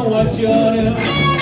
know what you're doing.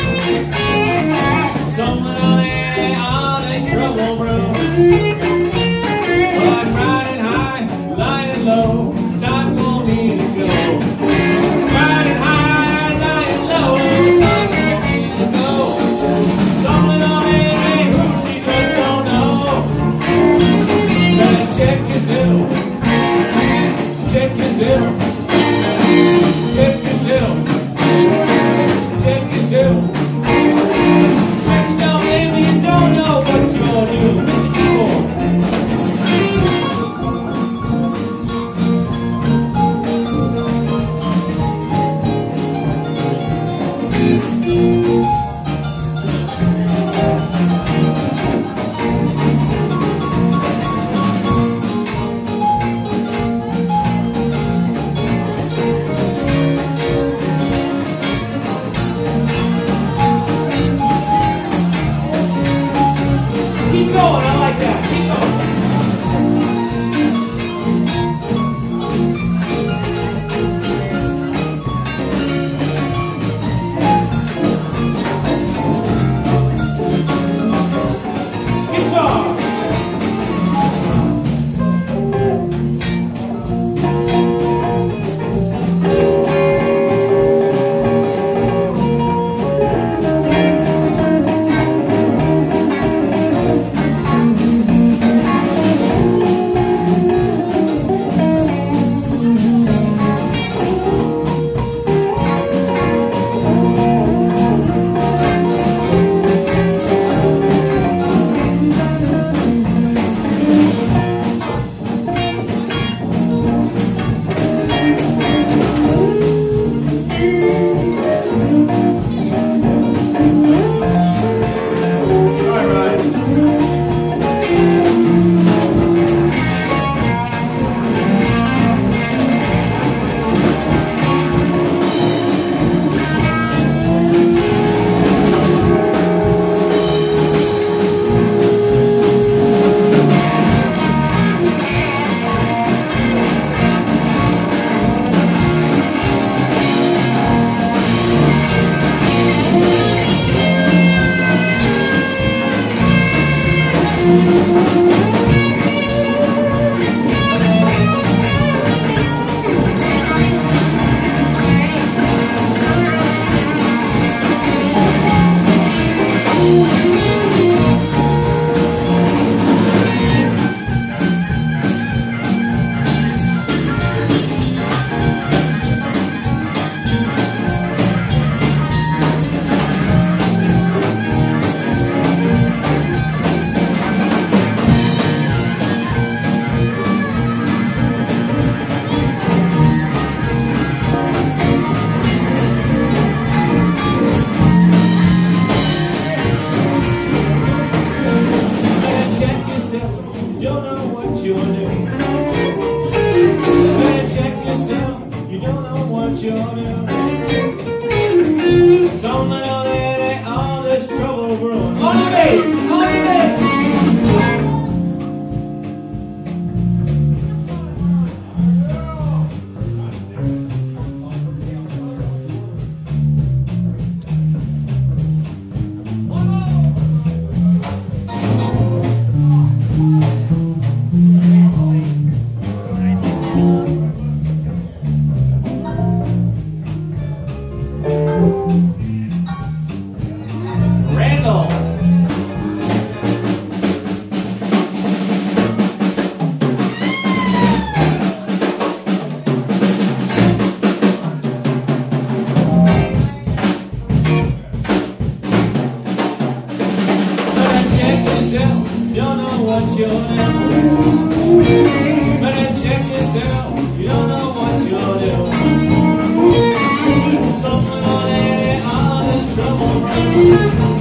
Some little lady on this trouble room. Well, I'm riding high, lying low. It's time for me to go. Riding high, lying low. It's time for me to go. Some little lady who she just don't know. Better check yourself. Check yourself. Check yourself. Check yourself. Check yourself, baby. You don't know what you're doing. Mr. Keyboard. Keep going, I like that. Keep going. Guitar. Some little lady on this trouble road. On the bass, on the bass. Don't know what you're doing. Better check yourself. You don't know what you're doing. Some little lady on this trouble road.